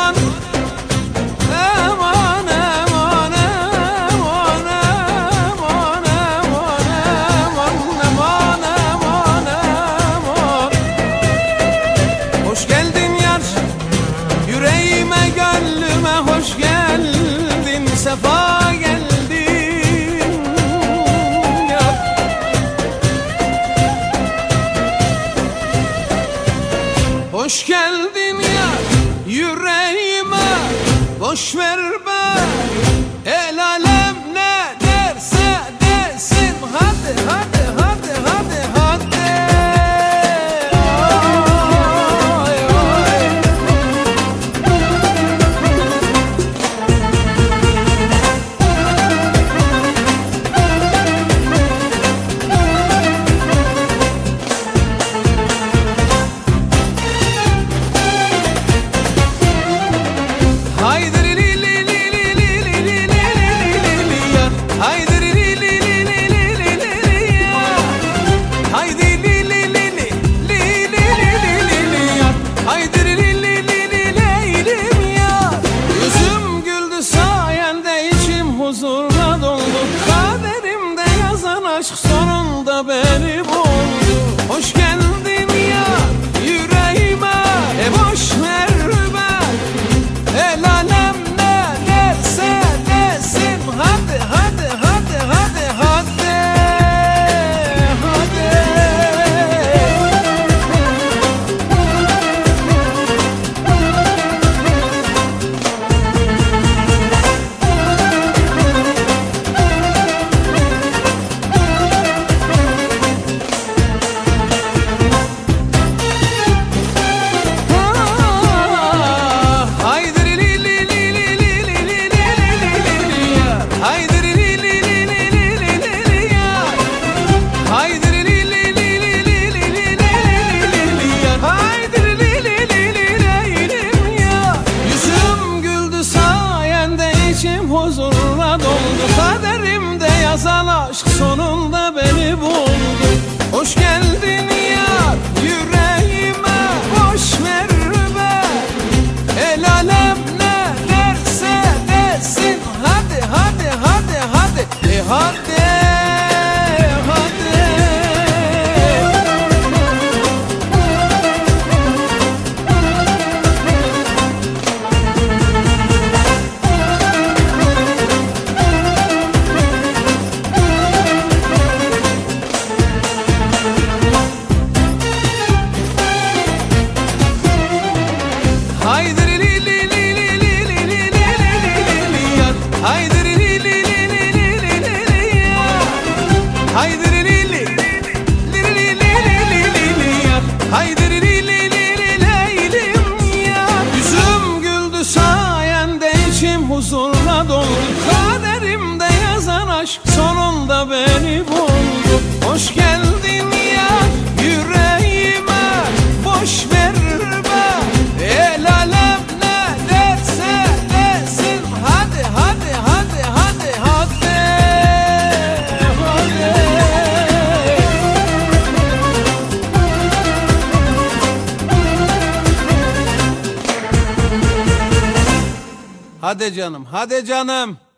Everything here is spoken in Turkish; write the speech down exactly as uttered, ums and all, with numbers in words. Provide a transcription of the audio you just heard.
aman. Aman aman aman aman aman aman aman aman. Hoş geldin yar, yüreğime gönlüme hoş geldin, sefa geldin yar. Hoş geldin yar, yüreğime boş ver be, el alem ne derse desin, hadi hadi hadi hadi hadi. Ay, ay. Haydi li li li li li li li li li li ya. Haydi li li li li li li li li ya. Haydi li li li li li li li li li ya. Haydi li li li li li leylim ya. Yüzüm güldü sayende, içim huzurla doldu. Kaderimde yazan aşk sonunda beni buldu. Hoş geldin ya yüreğime, e boş ver be, el alem ne derse desin, hadi hadi hadi hadi hadi hadi. Haydi li li li li li li li li li li ya. Haydi li li li li li li li li ya. Haydi li li li li li li li li li li ya. Haydi li li li li li leylim ya. Yüzüm güldü sayende, içim huzurla doldu. Kaderimde yazan aşk sonunda beni buldu. Hoş geldin ya yüreğime, boş ver be, el alem ne derse desin, hadi hadi hadi hadi e hadi hadi. Haydi li li li li li li li li li li ya. Haydi li li li li li li li li ya. Haydi li li li li li li li li li ya. Haydi li li li li li leylim ya. Yüzüm güldü sayende, içim huzurla doldu. Kaderimde yazan aşk sonunda beni buldu. Hoş geldin ya yüreğime, boş ver be, el alem ne derse desin, hadi hadi hadi hadi hadi hadi. Hadi canım, hadi canım.